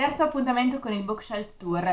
terzo appuntamento con il Bookshelf Tour.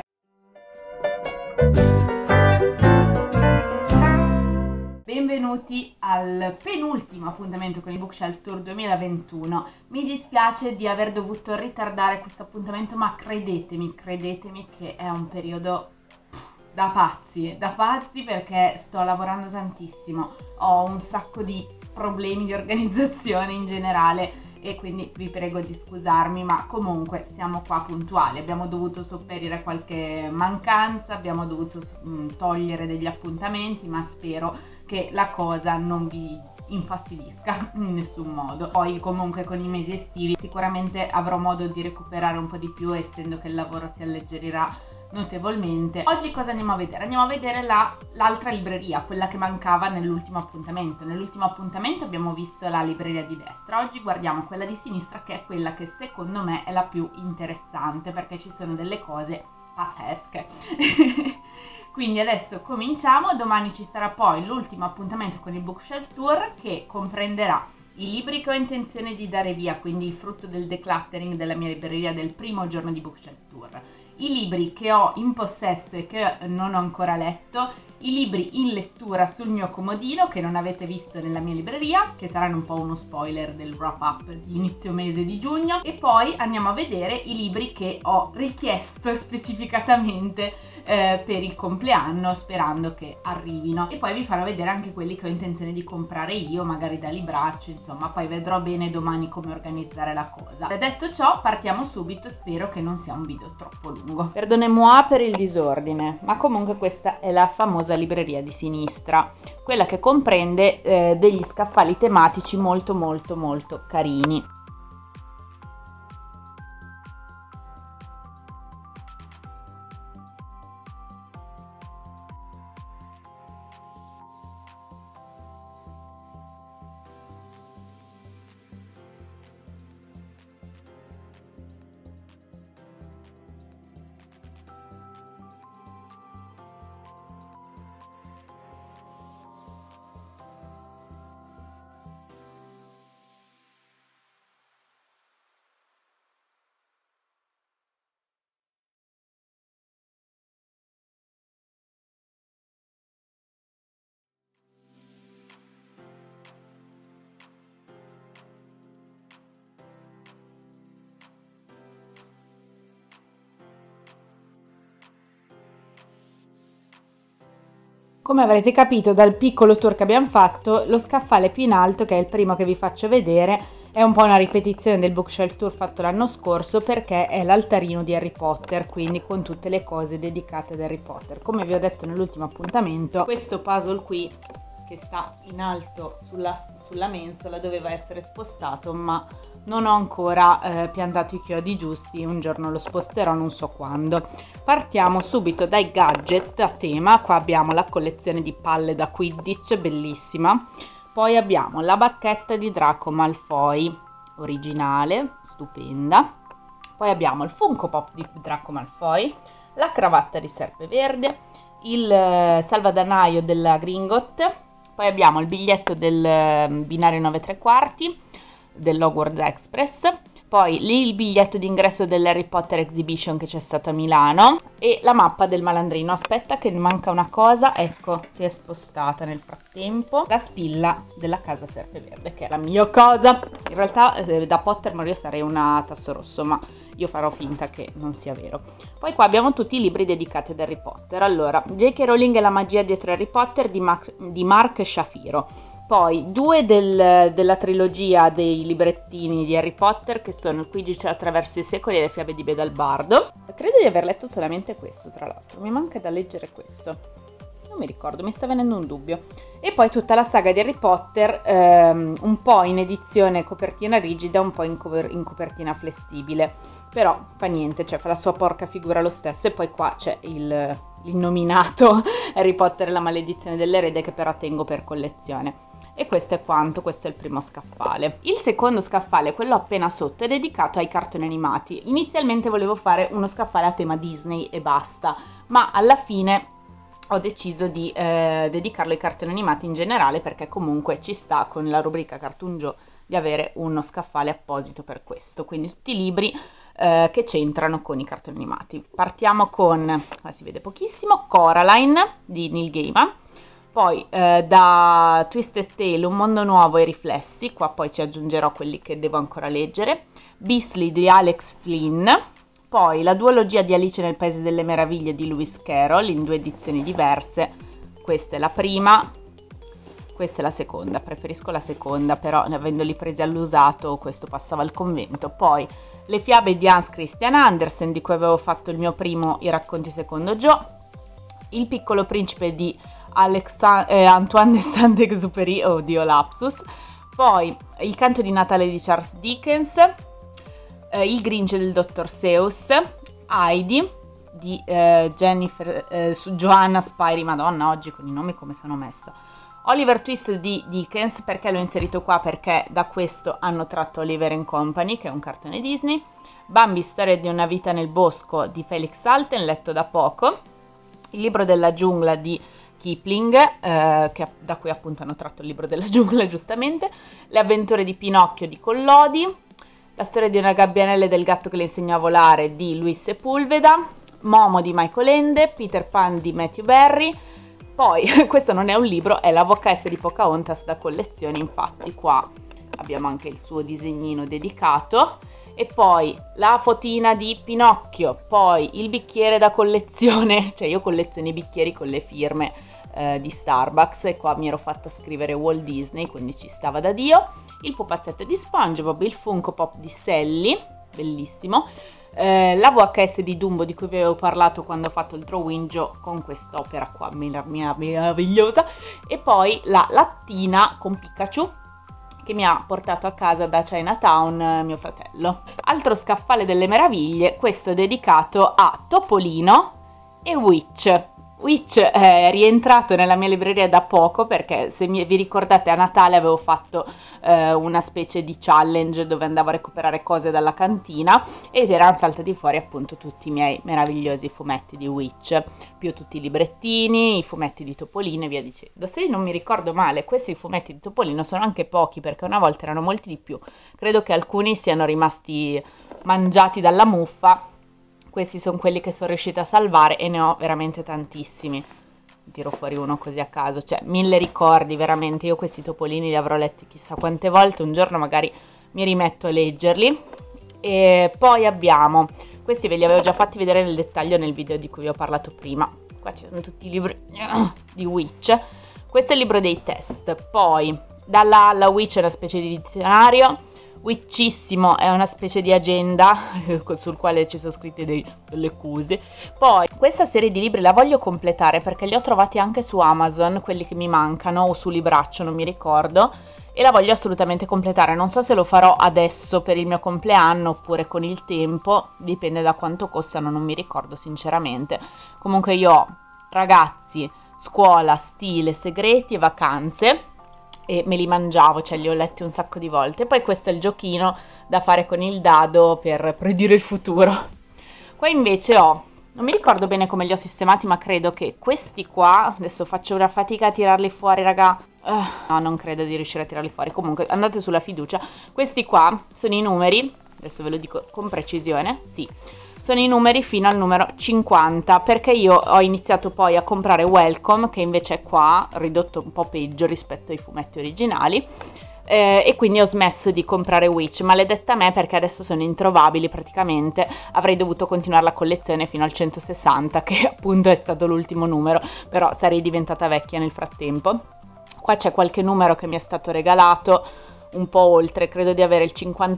Benvenuti al penultimo appuntamento con il Bookshelf Tour 2021. Mi dispiace di aver dovuto ritardare questo appuntamento, ma credetemi che è un periodo da pazzi perché sto lavorando tantissimo. Ho un sacco di problemi di organizzazione in generale e quindi vi prego di scusarmi, ma comunque siamo qua puntuali. Abbiamo dovuto sopperire qualche mancanza, abbiamo dovuto togliere degli appuntamenti, ma spero che la cosa non vi infastidisca in nessun modo. Poi comunque con i mesi estivi sicuramente avrò modo di recuperare un po' di più, essendo che il lavoro si alleggerirà notevolmente. Oggi cosa andiamo a vedere? Andiamo a vedere l'altra libreria, quella che mancava nell'ultimo appuntamento. Nell'ultimo appuntamento abbiamo visto la libreria di destra, oggi guardiamo quella di sinistra, che è quella che secondo me è la più interessante perché ci sono delle cose pazzesche. Quindi adesso cominciamo. Domani ci sarà poi l'ultimo appuntamento con il Bookshelf Tour, che comprenderà i libri che ho intenzione di dare via, quindi il frutto del decluttering della mia libreria del primo giorno di Bookshelf Tour, i libri che ho in possesso e che non ho ancora letto, i libri in lettura sul mio comodino che non avete visto nella mia libreria, che saranno un po' uno spoiler del wrap up di inizio mese di giugno, e poi andiamo a vedere i libri che ho richiesto specificatamente per il compleanno, sperando che arrivino, e poi vi farò vedere anche quelli che ho intenzione di comprare io, magari da libraccio, insomma poi vedrò bene domani come organizzare la cosa. Detto ciò, partiamo subito, spero che non sia un video troppo lungo. Perdonez-moi per il disordine, ma comunque questa è la famosa libreria di sinistra, quella che comprende degli scaffali tematici molto carini. Come avrete capito dal piccolo tour che abbiamo fatto, lo scaffale più in alto, che è il primo che vi faccio vedere, è un po' una ripetizione del Bookshelf Tour fatto l'anno scorso, perché è l'altarino di Harry Potter, quindi con tutte le cose dedicate ad Harry Potter. Come vi ho detto nell'ultimo appuntamento, questo puzzle qui, che sta in alto sulla mensola, doveva essere spostato, ma non ho ancora piantato i chiodi giusti, un giorno lo sposterò, non so quando. Partiamo subito dai gadget a tema. Qua abbiamo la collezione di palle da Quidditch, bellissima. Poi abbiamo la bacchetta di Draco Malfoy, originale, stupenda. Poi abbiamo il Funko Pop di Draco Malfoy, la cravatta di Serpeverde, il salvadanaio della Gringotts. Poi abbiamo il biglietto del binario 9 3/4 dell'Hogwarts Express, poi lì il biglietto d'ingresso dell'Harry Potter Exhibition che c'è stato a Milano, e la mappa del malandrino. Aspetta che ne manca una cosa, ecco, si è spostata nel frattempo, la spilla della casa Serpeverde, che è la mia cosa. In realtà da Pottermore io sarei una Tasso Rosso, ma io farò finta che non sia vero. Poi qua abbiamo tutti i libri dedicati ad Harry Potter. Allora, J.K. Rowling e la magia dietro Harry Potter di Mark Shapiro. Poi due della trilogia dei librettini di Harry Potter, che sono il Quidditch attraverso i secoli e le fiabe di Bedalbardo. Credo di aver letto solamente questo, tra l'altro, mi manca da leggere questo, non mi ricordo, mi sta venendo un dubbio. E poi tutta la saga di Harry Potter, un po' in edizione copertina rigida, un po' in copertina flessibile, però fa niente, cioè fa la sua porca figura lo stesso. E poi qua c'è l'innominato Harry Potter e la maledizione dell'erede, che però tengo per collezione. E questo è quanto, questo è il primo scaffale. Il secondo scaffale, quello appena sotto, è dedicato ai cartoni animati. Inizialmente volevo fare uno scaffale a tema Disney e basta, ma alla fine ho deciso di dedicarlo ai cartoni animati in generale, perché comunque ci sta con la rubrica Cartoon Joe di avere uno scaffale apposito per questo. Quindi tutti i libri che c'entrano con i cartoni animati. Partiamo con, qua si vede pochissimo, Coraline di Neil Gaiman, poi da Twisted Tale, Un mondo nuovo e riflessi, qua poi ci aggiungerò quelli che devo ancora leggere, Beastly di Alex Flynn, poi la duologia di Alice nel Paese delle Meraviglie di Lewis Carroll in 2 edizioni diverse, questa è la prima, questa è la seconda, preferisco la seconda, però avendoli presi all'usato questo passava al convento. Poi le fiabe di Hans Christian Andersen, di cui avevo fatto il mio primo I racconti secondo Joe, Il piccolo principe di Antoine de Saint-Exupéry, oddio lapsus, poi Il canto di Natale di Charles Dickens, Il Grinch del dottor Seuss, Heidi di Jennifer, su Joanna Spyri, madonna oggi con i nomi come sono messa, Oliver Twist di Dickens, perché l'ho inserito qua? Perché da questo hanno tratto Oliver and Company, che è un cartone Disney, Bambi, storia di una vita nel bosco di Felix Salten, letto da poco, Il libro della giungla di Kipling, da cui appunto hanno tratto il libro della giungla giustamente, Le avventure di Pinocchio di Collodi, La storia di una gabbianella e del gatto che le insegnò a volare di Luis Sepulveda, Momo di Michael Ende, Peter Pan di Matthew Berry. Poi, questo non è un libro, è la VHS di Pocahontas da collezione, infatti qua abbiamo anche il suo disegnino dedicato, e poi la fotina di Pinocchio, poi il bicchiere da collezione, cioè io colleziono i bicchieri con le firme di Starbucks, e qua mi ero fatta scrivere Walt Disney, quindi ci stava da Dio, il pupazzetto di SpongeBob, il Funko Pop di Sally, bellissimo, la VHS di Dumbo di cui vi avevo parlato quando ho fatto il drawing Joe con quest'opera qua meravigliosa, e poi la lattina con Pikachu che mi ha portato a casa da Chinatown mio fratello. Altro scaffale delle meraviglie, questo è dedicato a Topolino e Witch. Witch è rientrato nella mia libreria da poco perché, se vi ricordate, a Natale avevo fatto una specie di challenge dove andavo a recuperare cose dalla cantina ed erano saltati fuori appunto tutti i miei meravigliosi fumetti di Witch, più tutti i librettini, i fumetti di Topolino e via dicendo. Se non mi ricordo male, questi fumetti di Topolino sono anche pochi perché una volta erano molti di più, credo che alcuni siano rimasti mangiati dalla muffa. Questi sono quelli che sono riuscita a salvare e ne ho veramente tantissimi. Tiro fuori uno così a caso, cioè 1000 ricordi veramente. Io questi topolini li avrò letti chissà quante volte, un giorno magari mi rimetto a leggerli. E poi abbiamo, questi ve li avevo già fatti vedere nel dettaglio nel video di cui vi ho parlato prima. Qua ci sono tutti i libri di Witch. Questo è il libro dei test. Poi dalla A alla Witch è una specie di dizionario. Witchissimo è una specie di agenda sul quale ci sono scritte delle accuse. Poi questa serie di libri la voglio completare perché li ho trovati anche su Amazon, quelli che mi mancano, o su Libraccio, non mi ricordo, e la voglio assolutamente completare. Non so se lo farò adesso per il mio compleanno oppure con il tempo, dipende da quanto costano, non mi ricordo sinceramente. Comunque io ho ragazzi, scuola, stile, segreti e vacanze, e me li mangiavo, cioè li ho letti un sacco di volte. Poi questo è il giochino da fare con il dado per predire il futuro. Qua invece ho, non mi ricordo bene come li ho sistemati, ma credo che questi qua, adesso faccio una fatica a tirarli fuori raga, no, non credo di riuscire a tirarli fuori, comunque andate sulla fiducia. Questi qua sono i numeri, adesso ve lo dico con precisione, sì, sono i numeri fino al numero 50, perché io ho iniziato poi a comprare Welcome, che invece è qua, ridotto un po' peggio rispetto ai fumetti originali, e quindi ho smesso di comprare Witch, maledetta a me, perché adesso sono introvabili praticamente. Avrei dovuto continuare la collezione fino al 160, che appunto è stato l'ultimo numero, però sarei diventata vecchia nel frattempo. Qua c'è qualche numero che mi è stato regalato, un po' oltre, credo di avere il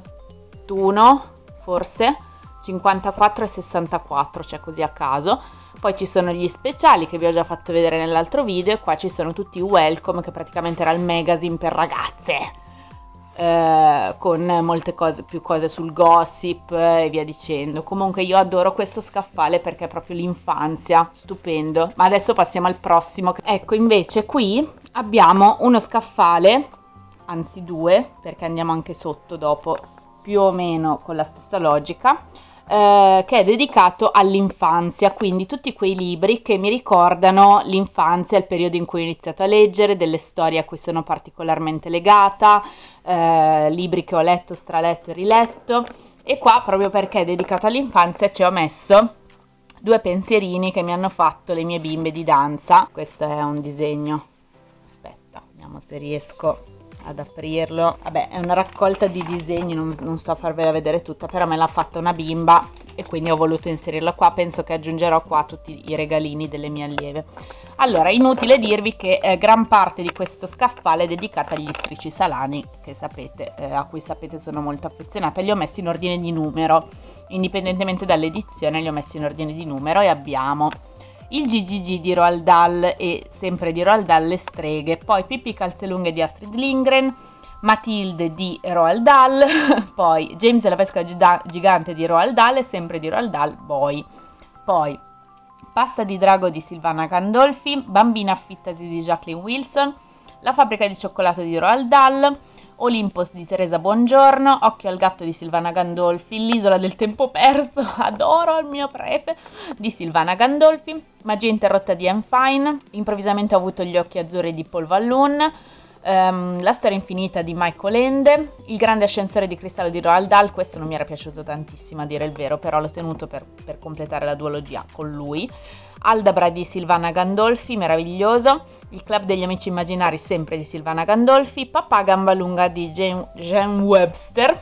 51, forse 54 e 64, cioè così a caso. Poi ci sono gli speciali che vi ho già fatto vedere nell'altro video, e qua ci sono tutti i Welcome, che praticamente era il magazine per ragazze, con molte cose, più cose sul gossip e via dicendo. Comunque io adoro questo scaffale perché è proprio l'infanzia, stupendo. Ma adesso passiamo al prossimo. Ecco, invece qui abbiamo uno scaffale, anzi due, perché andiamo anche sotto dopo, più o meno con la stessa logica, che è dedicato all'infanzia, quindi tutti quei libri che mi ricordano l'infanzia, il periodo in cui ho iniziato a leggere, delle storie a cui sono particolarmente legata, libri che ho letto, straletto e riletto, E qua, proprio perché è dedicato all'infanzia, ci ho messo 2 pensierini che mi hanno fatto le mie bimbe di danza. Questo è un disegno, aspetta, vediamo se riesco ad aprirlo. Vabbè, è una raccolta di disegni, non sto a farvela vedere tutta, però me l'ha fatta una bimba e quindi ho voluto inserirla qua. Penso che aggiungerò qua tutti i regalini delle mie allieve. Allora, inutile dirvi che gran parte di questo scaffale è dedicata agli istrici salani, che sapete, a cui sapete sono molto affezionata. Li ho messi in ordine di numero, indipendentemente dall'edizione li ho messi in ordine di numero, e abbiamo il GGG di Roald Dahl, e sempre di Roald Dahl Le streghe, poi Pippi Calzelunghe di Astrid Lindgren, Matilde di Roald Dahl, poi James e la pesca gigante di Roald Dahl, e sempre di Roald Dahl Boy. Poi Pasta di drago di Silvana Gandolfi, Bambina affittasi di Jacqueline Wilson, La fabbrica di cioccolato di Roald Dahl, Olympus di Teresa Buongiorno, Occhio al gatto di Silvana Gandolfi, L'isola del tempo perso, adoro il mio prefe, di Silvana Gandolfi, Magia interrotta di Anne Fine, Improvvisamente ho avuto gli occhi azzurri di Paul Vallon, La storia infinita di Michael Ende, Il grande ascensore di cristallo di Roald Dahl. Questo non mi era piaciuto tantissimo, a dire il vero, però l'ho tenuto per completare la duologia con lui. Aldabra di Silvana Gandolfi, meraviglioso. Il club degli amici immaginari, sempre di Silvana Gandolfi. Papà gamba lunga di Jane Webster,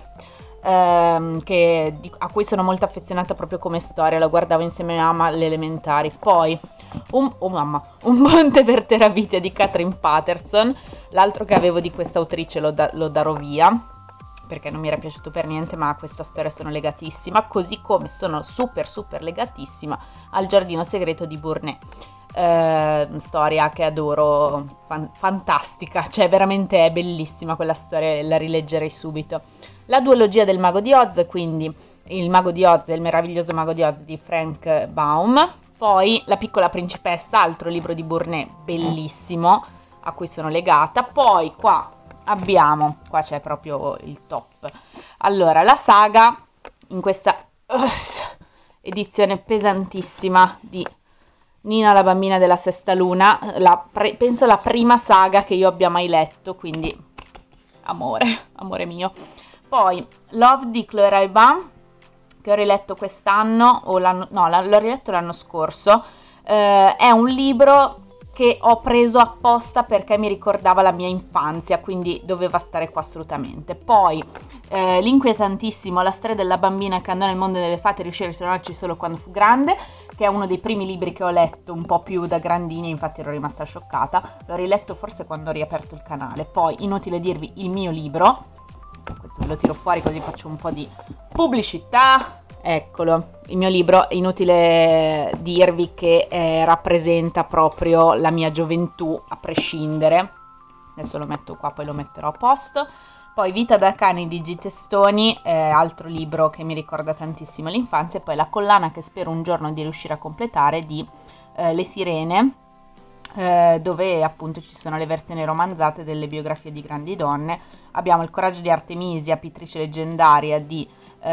a cui sono molto affezionata proprio come storia, la guardavo insieme a mamma alle elementari. Poi Un ponte per Terabitia di Catherine Patterson, l'altro che avevo di questa autrice lo darò via perché non mi era piaciuto per niente, ma a questa storia sono legatissima, così come sono super legatissima al Giardino segreto di Burnet. Storia che adoro, fantastica, cioè veramente è bellissima quella storia, la rileggerei subito. La duologia del Mago di Oz, quindi Il Mago di Oz e il meraviglioso Mago di Oz di Frank Baum. Poi La piccola principessa, altro libro di Burnet bellissimo a cui sono legata. Poi qua c'è proprio il top. Allora, la saga in questa edizione pesantissima di Nina la bambina della sesta luna, penso la prima saga che io abbia mai letto, quindi amore mio. Poi Love di Chloé Raybon, che ho riletto quest'anno, l'ho riletto l'anno scorso. È un libro che ho preso apposta perché mi ricordava la mia infanzia, quindi doveva stare qua assolutamente. Poi l'inquietantissimo La storia della bambina che andò nel mondo delle fate e riuscì a ritornarci solo quando fu grande, che è uno dei primi libri che ho letto un po' più da grandini, infatti ero rimasta scioccata. L'ho riletto forse quando ho riaperto il canale. Poi, inutile dirvi, il mio libro, questo ve lo tiro fuori così faccio un po' di pubblicità. Eccolo, il mio libro, è inutile dirvi che rappresenta proprio la mia gioventù a prescindere. Adesso lo metto qua, poi lo metterò a posto. Poi Vita da cani di G. Testoni, altro libro che mi ricorda tantissimo l'infanzia. E poi La collana che spero un giorno di riuscire a completare di Le Sirene, dove appunto ci sono le versioni romanzate delle biografie di grandi donne. Abbiamo Il coraggio di Artemisia, pittrice leggendaria di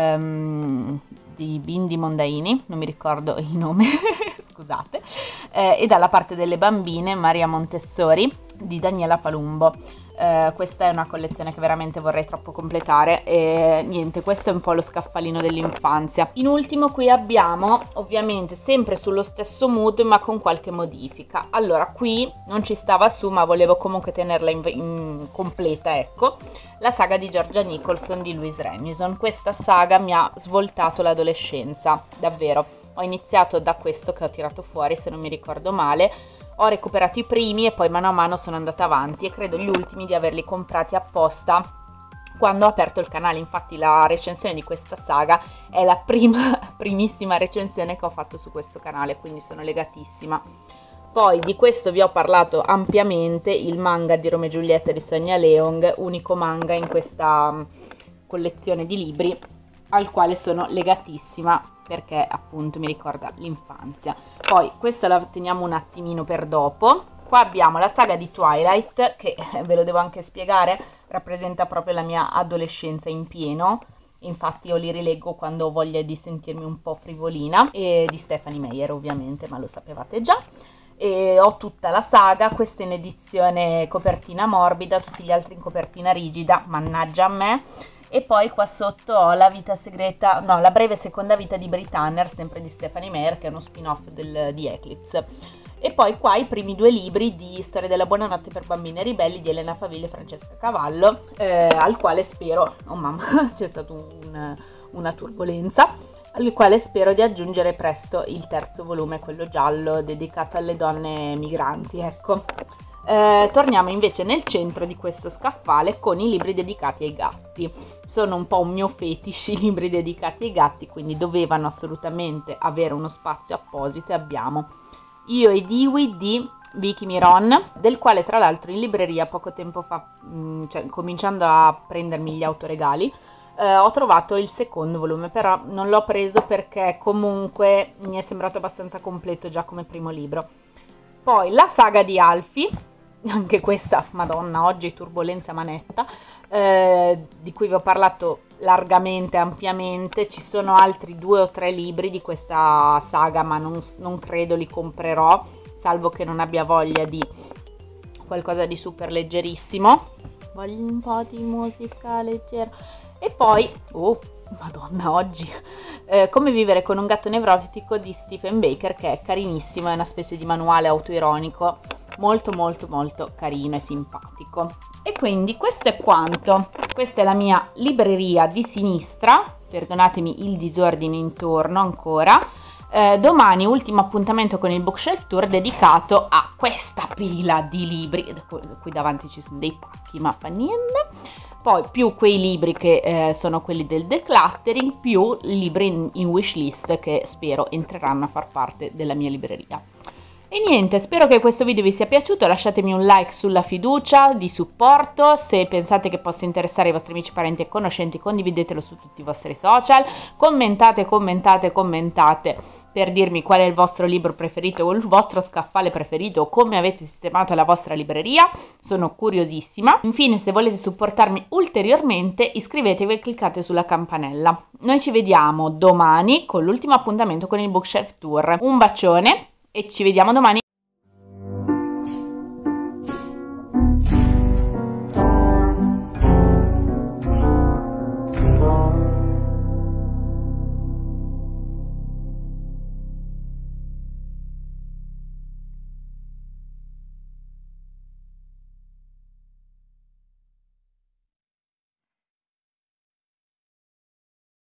Bindi Mondaini, non mi ricordo il nome, scusate, e dalla parte delle bambine Maria Montessori di Daniela Palumbo. Questa è una collezione che veramente vorrei troppo completare, e niente, questo è un po' lo scaffalino dell'infanzia. In ultimo qui abbiamo, ovviamente sempre sullo stesso mood ma con qualche modifica. Allora, qui non ci stava su ma volevo comunque tenerla in completa, ecco, la saga di Georgia Nicholson di Louise Renison. Questa saga mi ha svoltato l'adolescenza, davvero. Ho iniziato da questo che ho tirato fuori, se non mi ricordo male. Ho recuperato i primi e poi mano a mano sono andata avanti, e credo gli ultimi di averli comprati apposta quando ho aperto il canale. Infatti la recensione di questa saga è la primissima recensione che ho fatto su questo canale, quindi sono legatissima. Poi di questo vi ho parlato ampiamente, il manga di Romeo e Giulietta di Sonia Leong, unico manga in questa collezione di libri al quale sono legatissima perché appunto mi ricorda l'infanzia. Poi questa la teniamo un attimino per dopo. Qua abbiamo la saga di Twilight, che ve lo devo anche spiegare, rappresenta proprio la mia adolescenza in pieno. Infatti io li rileggo quando ho voglia di sentirmi un po' frivolina, e di Stephanie Meyer ovviamente, ma lo sapevate già. E ho tutta la saga, questa in edizione copertina morbida, tutti gli altri in copertina rigida, mannaggia a me. E poi qua sotto ho La vita segreta, no, La breve seconda vita di Brit Tanner, sempre di Stephanie Meyer, che è uno spin-off di Eclipse. E poi qua i primi 2 libri di Storia della buonanotte per bambine ribelli di Elena Faville e Francesca Cavallo, al quale spero, oh mamma, c'è stata una turbolenza, al quale spero di aggiungere presto il 3° volume, quello giallo, dedicato alle donne migranti, ecco. Torniamo invece nel centro di questo scaffale con i libri dedicati ai gatti. Sono un po' un mio fetish i libri dedicati ai gatti, quindi dovevano assolutamente avere uno spazio apposito, e abbiamo Io e Dewey di Vicky Miron, del quale tra l'altro in libreria poco tempo fa, cioè cominciando a prendermi gli autoregali, ho trovato il 2° volume, però non l'ho preso perché comunque mi è sembrato abbastanza completo già come primo libro. Poi la saga di Alfie, anche questa, madonna, oggi turbolenza manetta, di cui vi ho parlato largamente, ampiamente. Ci sono altri 2 o 3 libri di questa saga, ma non credo li comprerò, salvo che non abbia voglia di qualcosa di super leggerissimo. Voglio un po' di musica leggera. E poi, oh, madonna, oggi, Come vivere con un gatto nevrotico di Stephen Baker, che è carinissimo, è una specie di manuale autoironico, molto molto molto carino e simpatico. E quindi questo è quanto. Questa è la mia libreria di sinistra, perdonatemi il disordine intorno ancora. Domani ultimo appuntamento con il Bookshelf Tour dedicato a questa pila di libri, qui davanti ci sono dei pacchi, ma fa niente. Poi più quei libri che sono quelli del decluttering, più libri in wishlist che spero entreranno a far parte della mia libreria. E niente, spero che questo video vi sia piaciuto, lasciatemi un like sulla fiducia di supporto, se pensate che possa interessare i vostri amici, parenti e conoscenti condividetelo su tutti i vostri social, commentate per dirmi qual è il vostro libro preferito o il vostro scaffale preferito o come avete sistemato la vostra libreria, sono curiosissima. Infine, se volete supportarmi ulteriormente, iscrivetevi e cliccate sulla campanella. Noi ci vediamo domani con l'ultimo appuntamento con il Bookshelf Tour. Un bacione e ci vediamo domani!